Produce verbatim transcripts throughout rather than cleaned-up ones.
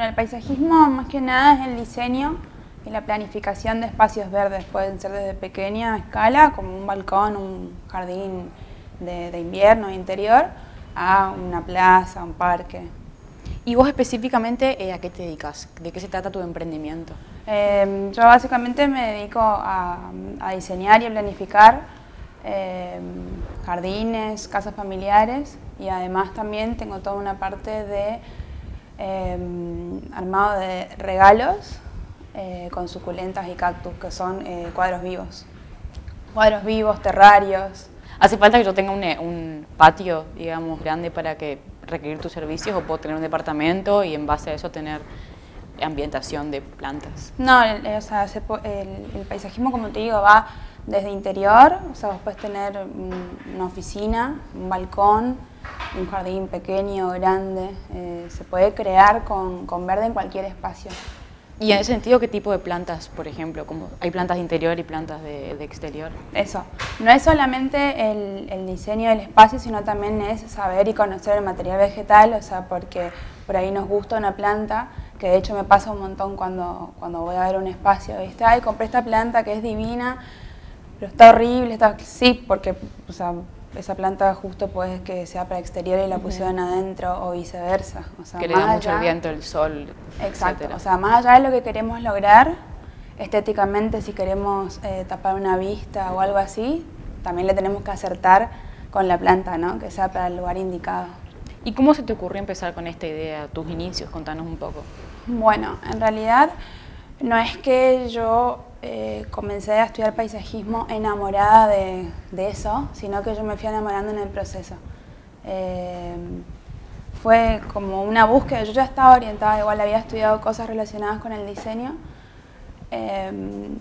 el paisajismo más que nada es el diseño y la planificación de espacios verdes. Pueden ser desde pequeña escala, como un balcón, un jardín de, de invierno, interior, a una plaza, un parque. ¿Y vos específicamente eh, a qué te dedicas? ¿De qué se trata tu emprendimiento? Eh, yo básicamente me dedico a, a diseñar y a planificar eh, jardines, casas familiares, y además también tengo toda una parte de eh, armado de regalos eh, con suculentas y cactus, que son eh, cuadros vivos. Cuadros vivos, terrarios. ¿Hace falta que yo tenga un, un patio, digamos, grande para que requerir tus servicios, o puedo tener un departamento y en base a eso tener ambientación de plantas? No, el, o sea, se, el, el paisajismo, como te digo, va desde interior, o sea, vos puedes tener una oficina, un balcón, un jardín pequeño, grande, eh, se puede crear con, con verde en cualquier espacio. Y en ese sentido, ¿qué tipo de plantas, por ejemplo? Como hay plantas de interior y plantas de, de exterior. Eso, no es solamente el, el diseño del espacio, sino también es saber y conocer el material vegetal, o sea, porque por ahí nos gusta una planta, que de hecho me pasa un montón cuando, cuando voy a ver un espacio, ¿viste? Ay, compré esta planta que es divina, pero está horrible, está... Sí, porque, o sea, esa planta justo puede que sea para exterior y la pusieron uh-huh. adentro, o viceversa. O sea, que le da más mucho allá, el viento, el sol, exacto, etcétera. O sea, más allá de lo que queremos lograr, estéticamente, si queremos eh, tapar una vista o algo así, también le tenemos que acertar con la planta, ¿no? Que sea para el lugar indicado. ¿Y cómo se te ocurrió empezar con esta idea, tus inicios? Contanos un poco. Bueno, en realidad no es que yo eh, comencé a estudiar paisajismo enamorada de, de eso, sino que yo me fui enamorando en el proceso. Eh, fue como una búsqueda, yo ya estaba orientada, igual había estudiado cosas relacionadas con el diseño. Eh,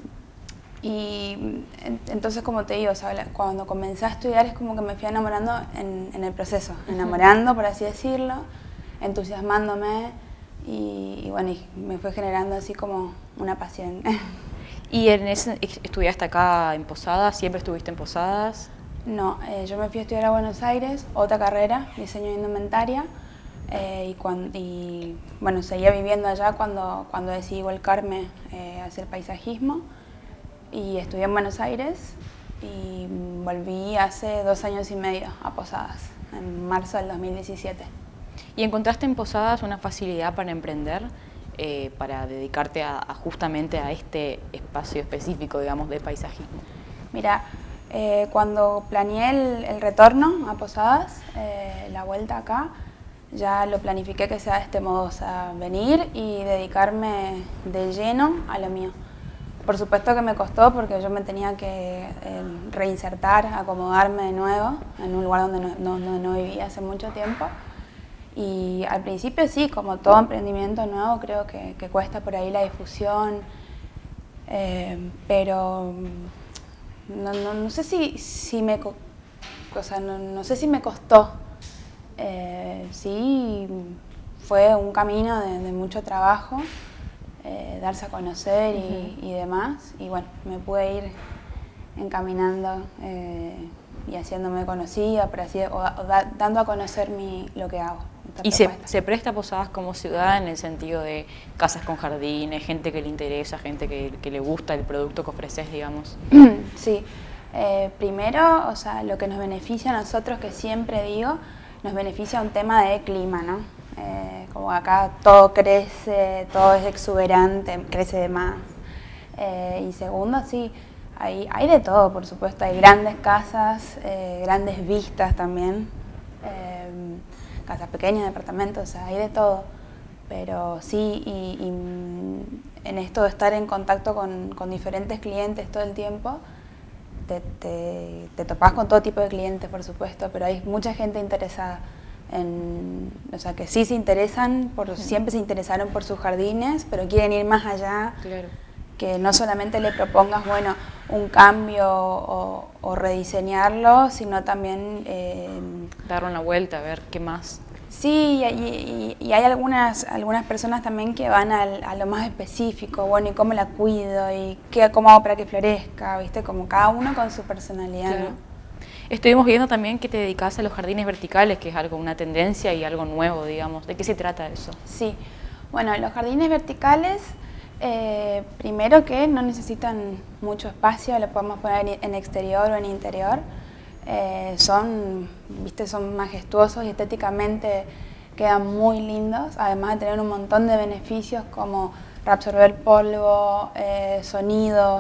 y entonces, como te digo, o sea, cuando comencé a estudiar es como que me fui enamorando en, en el proceso, enamorando, por así decirlo, entusiasmándome. Y, y bueno, y me fue generando así como una pasión. ¿Y en ese, estudiaste acá en Posadas? ¿Siempre estuviste en Posadas? No, eh, yo me fui a estudiar a Buenos Aires, otra carrera, diseño de indumentaria, eh, y, cuando, y bueno, seguía viviendo allá cuando, cuando decidí volcarme eh, a hacer paisajismo, y estudié en Buenos Aires y volví hace dos años y medio a Posadas, en marzo del dos mil diecisiete. ¿Y encontraste en Posadas una facilidad para emprender, eh, para dedicarte a, a justamente a este espacio específico, digamos, de paisajismo? Mira, eh, cuando planeé el, el retorno a Posadas, eh, la vuelta acá, ya lo planifiqué que sea de este modo, o sea, venir y dedicarme de lleno a lo mío. Por supuesto que me costó porque yo me tenía que eh, reinsertar, acomodarme de nuevo en un lugar donde no, no, no vivía hace mucho tiempo. Y al principio sí, como todo emprendimiento nuevo, creo que, que cuesta por ahí la difusión, eh, pero no, no, no sé si, si me, o sea, no, no sé si me costó. Eh, sí, fue un camino de, de mucho trabajo, eh, darse a conocer y, uh-huh. y demás, y bueno, me pude ir encaminando eh, y haciéndome conocida, por así, o, o da, dando a conocer mi, lo que hago. ¿Y se, se presta Posadas como ciudad en el sentido de casas con jardines, gente que le interesa, gente que, que le gusta el producto que ofreces, digamos? Sí, eh, primero, o sea, lo que nos beneficia a nosotros, que siempre digo, nos beneficia un tema de clima, ¿no? Eh, como acá todo crece, todo es exuberante, crece de más. Eh, y segundo, sí, hay, hay de todo, por supuesto, hay grandes casas, eh, grandes vistas también. Eh, casas pequeñas, departamentos, o sea, hay de todo, pero sí, y, y en esto de estar en contacto con, con diferentes clientes todo el tiempo, te, te, te topás con todo tipo de clientes, por supuesto, pero hay mucha gente interesada, en, o sea, que sí se interesan, por, sí. siempre se interesaron por sus jardines, pero quieren ir más allá, claro. Que no solamente le propongas, bueno, un cambio o, o rediseñarlo, sino también... Eh, darle una vuelta, a ver qué más. Sí, y, y, y hay algunas, algunas personas también que van al, a lo más específico, bueno, y cómo la cuido, y qué, cómo hago para que florezca, ¿viste? Como cada uno con su personalidad, claro. ¿no? Estuvimos viendo también que te dedicas a los jardines verticales, que es algo, una tendencia y algo nuevo, digamos. ¿De qué se trata eso? Sí, Bueno, los jardines verticales, eh, primero que no necesitan mucho espacio, lo podemos poner en exterior o en interior. Eh, son, viste, son majestuosos y estéticamente quedan muy lindos, además de tener un montón de beneficios como reabsorber polvo, eh, sonidos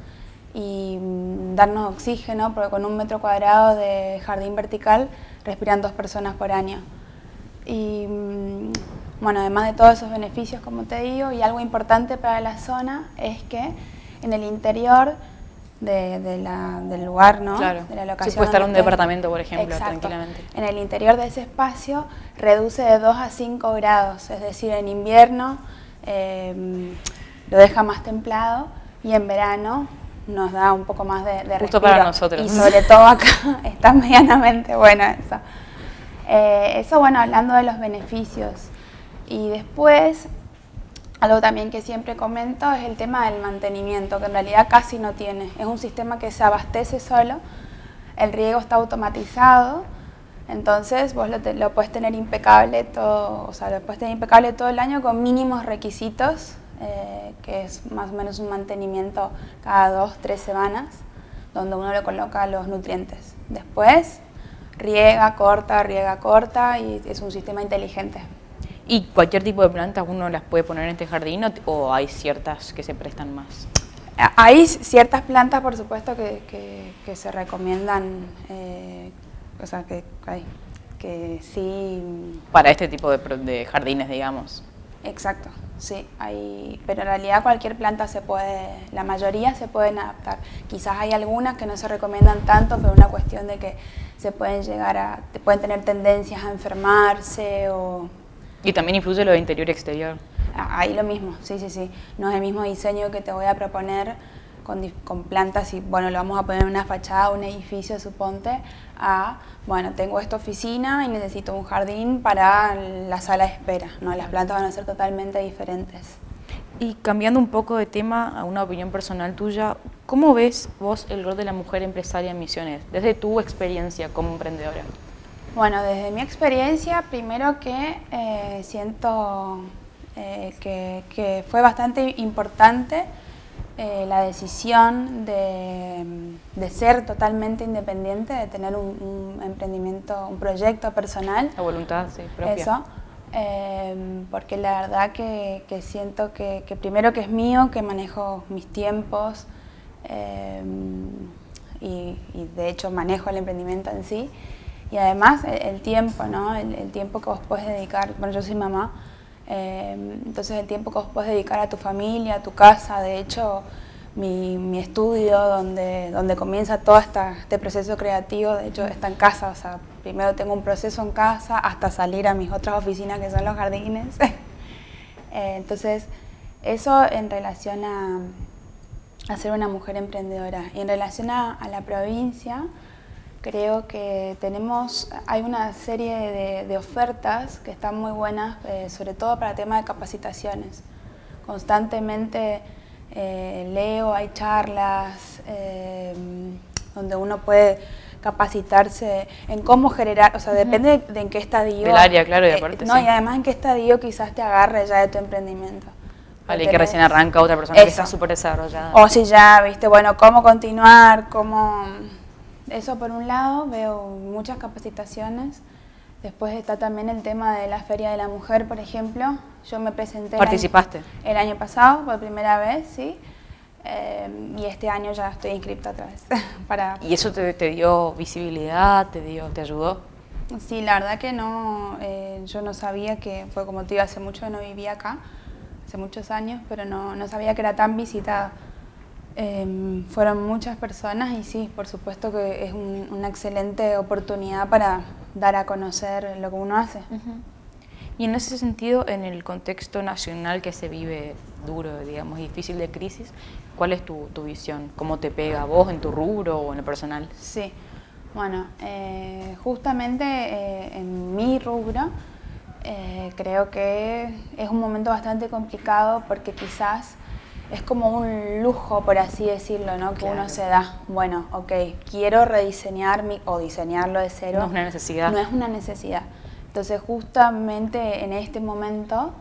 y mm, darnos oxígeno, porque con un metro cuadrado de jardín vertical respiran dos personas por año. Y mm, bueno, además de todos esos beneficios, como te digo, y algo importante para la zona es que en el interior de, de la, del lugar, ¿no? Claro. De la locación. Sí, puede estar un esté, departamento, por ejemplo, exacto, tranquilamente. En el interior de ese espacio reduce de dos a cinco grados, es decir, en invierno eh, lo deja más templado y en verano nos da un poco más de, de Justo respiro. para nosotros. Y sobre todo acá está medianamente bueno eso. Eh, eso, bueno, hablando de los beneficios. Y después, algo también que siempre comento es el tema del mantenimiento, que en realidad casi no tiene. Es un sistema que se abastece solo, el riego está automatizado, entonces vos lo, te, lo puedes tener impecable todo, o sea, lo puedes tener impecable todo el año con mínimos requisitos, eh, que es más o menos un mantenimiento cada dos, tres semanas, donde uno le coloca los nutrientes. Después, riega, corta, riega, corta, y es un sistema inteligente. ¿Y cualquier tipo de plantas uno las puede poner en este jardín o, o hay ciertas que se prestan más? Hay ciertas plantas, por supuesto, que, que, que se recomiendan, eh, o sea, que, que sí... Para este tipo de, de jardines, digamos. Exacto, sí, hay, pero en realidad cualquier planta se puede, la mayoría se pueden adaptar. Quizás hay algunas que no se recomiendan tanto, pero una cuestión de que se pueden llegar a, pueden tener tendencias a enfermarse o... Y también influye lo de interior y exterior. Ahí lo mismo, sí, sí, sí. No es el mismo diseño que te voy a proponer con, con plantas y, bueno, lo vamos a poner en una fachada, un edificio, suponte, a, bueno, tengo esta oficina y necesito un jardín para la sala de espera. No, las plantas van a ser totalmente diferentes. Y cambiando un poco de tema, a una opinión personal tuya, ¿cómo ves vos el rol de la mujer empresaria en Misiones, desde tu experiencia como emprendedora? Bueno, desde mi experiencia, primero que eh, siento eh, que, que fue bastante importante eh, la decisión de, de ser totalmente independiente, de tener un, un emprendimiento, un proyecto personal. La voluntad, sí, propia. Eso, eh, porque la verdad que, que siento que, que primero que es mío, que manejo mis tiempos eh, y, y de hecho manejo el emprendimiento en sí. Y además el, el tiempo, ¿no? El, el tiempo que vos podés dedicar, bueno, yo soy mamá, eh, entonces el tiempo que vos podés dedicar a tu familia, a tu casa. De hecho, mi, mi estudio donde, donde comienza todo esta, este proceso creativo, de hecho está en casa, o sea, primero tengo un proceso en casa hasta salir a mis otras oficinas que son los jardines. eh, entonces, eso en relación a, a ser una mujer emprendedora. Y en relación a, a la provincia, creo que tenemos, hay una serie de, de ofertas que están muy buenas, eh, sobre todo para el tema de capacitaciones. Constantemente eh, leo, hay charlas eh, donde uno puede capacitarse en cómo generar, o sea, depende de, de en qué estadio. Del área, claro, y aparte, eh, No, sí. y además en qué estadio quizás te agarre ya de tu emprendimiento. Vale, que recién arranca otra persona eso, que está súper desarrollada. O si ya, viste, bueno, cómo continuar, cómo... Eso por un lado, veo muchas capacitaciones. Después está también el tema de la Feria de la Mujer, por ejemplo. Yo me presenté ¿Participaste? El año, el año pasado, por primera vez, sí. Eh, y este año ya estoy inscripta otra vez. para... ¿Y eso te, te dio visibilidad, te dio, te ayudó? Sí, la verdad que no, eh, yo no sabía que, fue como te digo, hace mucho que no vivía acá, hace muchos años, pero no, no sabía que era tan visitada. Eh, fueron muchas personas y sí, por supuesto que es un, una excelente oportunidad para dar a conocer lo que uno hace. Uh-huh. Y en ese sentido, en el contexto nacional que se vive duro, digamos, difícil de crisis, ¿cuál es tu, tu visión? ¿Cómo te pega a vos en tu rubro o en el personal? Sí, bueno, eh, justamente eh, en mi rubro eh, creo que es un momento bastante complicado porque quizás es como un lujo, por así decirlo, ¿no? Que claro. uno se da, bueno, ok, quiero rediseñar mi, o diseñarlo de cero. No es una necesidad. No es una necesidad. Entonces, justamente en este momento,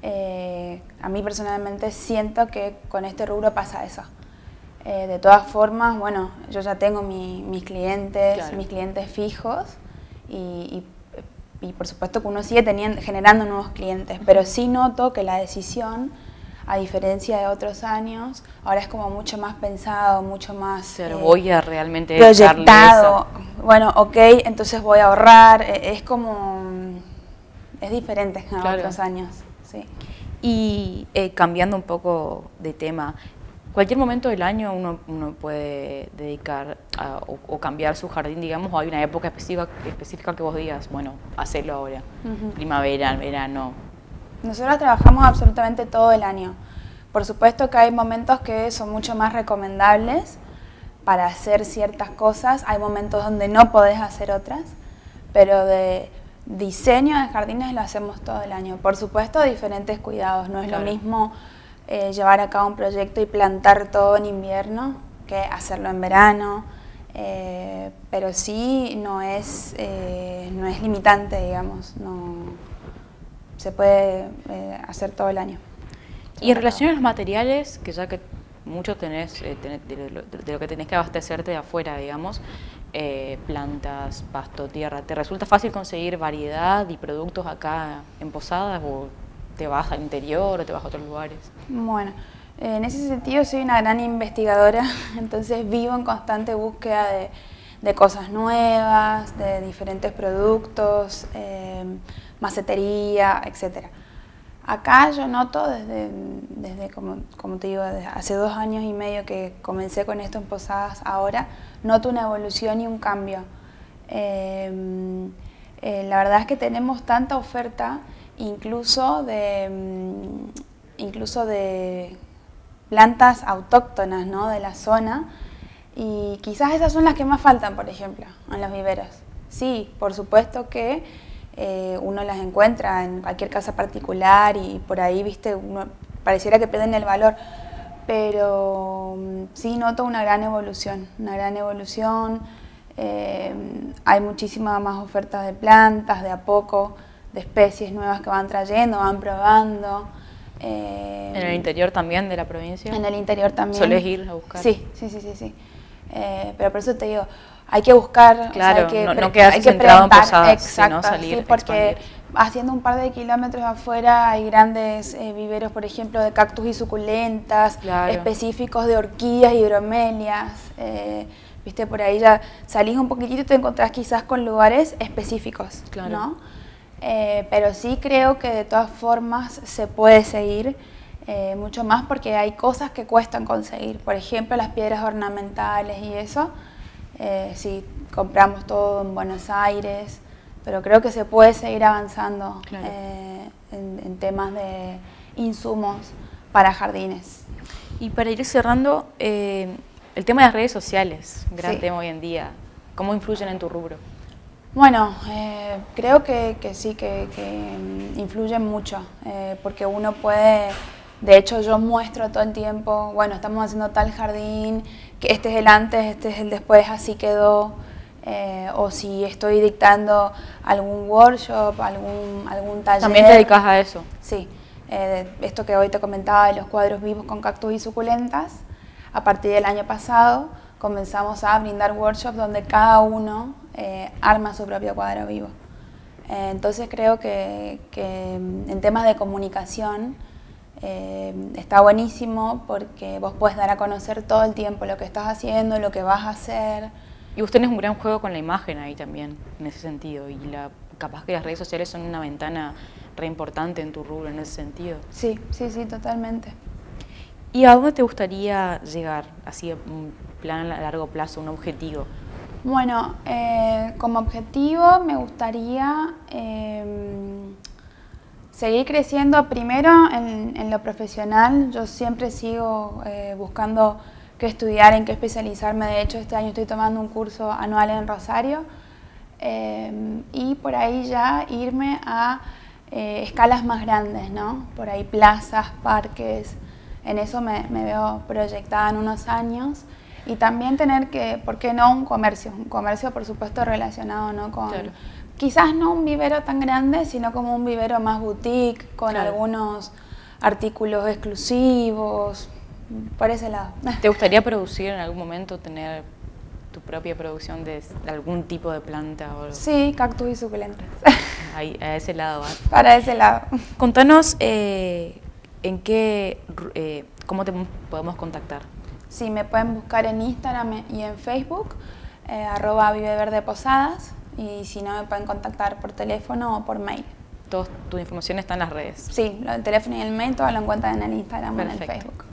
Eh, a mí personalmente siento que con este rubro pasa eso. Eh, de todas formas, bueno, yo ya tengo mi, mis clientes, claro. mis clientes fijos y, y, y por supuesto que uno sigue teniendo, generando nuevos clientes, pero sí noto que la decisión, a diferencia de otros años, ahora es como mucho más pensado, mucho más Pero eh, voy a realmente proyectado. Bueno, ok, entonces voy a ahorrar, es como, es diferente a claro. otros años. Sí. Y eh, cambiando un poco de tema, cualquier momento del año uno, uno puede dedicar a, o, o cambiar su jardín, digamos, o hay una época específica, específica que vos digas, bueno, hacelo ahora, uh-huh. primavera, verano. Nosotros trabajamos absolutamente todo el año. Por supuesto que hay momentos que son mucho más recomendables para hacer ciertas cosas, hay momentos donde no podés hacer otras, pero de diseño de jardines lo hacemos todo el año. Por supuesto, diferentes cuidados, no es claro. lo mismo eh, llevar a cabo un proyecto y plantar todo en invierno que hacerlo en verano, eh, pero sí no es, eh, no es limitante, digamos, no, se puede eh, hacer todo el año. Y en relación a los materiales, que ya que mucho tenés, eh, tenés de, lo, de lo que tenés que abastecerte de afuera, digamos, eh, plantas, pasto, tierra, ¿te resulta fácil conseguir variedad y productos acá en Posadas o te vas al interior o te vas a otros lugares? Bueno, eh, en ese sentido soy una gran investigadora, entonces vivo en constante búsqueda de, de cosas nuevas, de diferentes productos, eh, macetería, etcétera. Acá yo noto desde, desde como, como te digo, desde hace dos años y medio que comencé con esto en Posadas, ahora noto una evolución y un cambio. Eh, eh, la verdad es que tenemos tanta oferta, incluso de, incluso de plantas autóctonas, ¿no?, de la zona, y quizás esas son las que más faltan, por ejemplo, en los viveros. Sí, por supuesto que Eh, uno las encuentra en cualquier casa particular y por ahí, viste, uno pareciera que pierden el valor, pero sí noto una gran evolución, una gran evolución, eh, hay muchísimas más ofertas de plantas, de a poco, de especies nuevas que van trayendo, van probando. Eh, ¿En el interior también de la provincia? En el interior también. ¿Solés ir a buscar? Sí, sí, sí, sí, sí. Eh, pero por eso te digo, hay que buscar, claro, o sea, hay que, no, no quedarse hay que centrado en Posadas, exacto, sino salir, sí, porque expandir. Haciendo un par de kilómetros afuera hay grandes eh, viveros, por ejemplo, de cactus y suculentas, claro. específicos de orquídeas y bromelias, eh, viste, por ahí ya salís un poquitito y te encontrás quizás con lugares específicos, claro. ¿no? Eh, pero sí creo que de todas formas se puede seguir eh, mucho más porque hay cosas que cuestan conseguir, por ejemplo, las piedras ornamentales y eso. Eh, sí, compramos todo en Buenos Aires, pero creo que se puede seguir avanzando claro. eh, en, en temas de insumos para jardines. Y para ir cerrando, eh, el tema de las redes sociales, gran sí. tema hoy en día, ¿cómo influyen en tu rubro? Bueno, eh, creo que, que sí, que, que influyen mucho, eh, porque uno puede... De hecho, yo muestro todo el tiempo, bueno, estamos haciendo tal jardín, que este es el antes, este es el después, así quedó. Eh, o si estoy dictando algún workshop, algún, algún taller. ¿También te dedicas a eso? Sí. Eh, esto que hoy te comentaba de los cuadros vivos con cactus y suculentas, a partir del año pasado comenzamos a brindar workshops donde cada uno eh, arma su propio cuadro vivo. Eh, entonces creo que, que en temas de comunicación, Eh, está buenísimo porque vos podés dar a conocer todo el tiempo lo que estás haciendo, lo que vas a hacer. Y vos tenés un gran juego con la imagen ahí también, en ese sentido, y la, capaz que las redes sociales son una ventana re importante en tu rubro en ese sentido. Sí, sí, sí, totalmente. ¿Y a dónde te gustaría llegar, así un plan a largo plazo, un objetivo? Bueno, eh, como objetivo me gustaría... Eh, seguir creciendo primero en, en lo profesional. Yo siempre sigo eh, buscando qué estudiar, en qué especializarme. De hecho, este año estoy tomando un curso anual en Rosario eh, y por ahí ya irme a eh, escalas más grandes, ¿no? Por ahí plazas, parques. En eso me, me veo proyectada en unos años. Y también tener que, ¿por qué no?, un comercio. Un comercio, por supuesto, relacionado, ¿no?, con, claro. quizás no un vivero tan grande, sino como un vivero más boutique, con Claro. algunos artículos exclusivos, por ese lado. ¿Te gustaría producir en algún momento, tener tu propia producción de algún tipo de planta o algo? Sí, cactus y suculentas. Ahí, a ese lado vas. Para ese lado. Contanos eh, en qué, eh, cómo te podemos contactar. Sí, me pueden buscar en Instagram y en Facebook, eh, arroba Vive Verde Posadas, y si no me pueden contactar por teléfono o por mail. Toda tu información está en las redes. Sí, el teléfono y el mail todo lo encuentran en el Instagram o en el Perfecto. Facebook.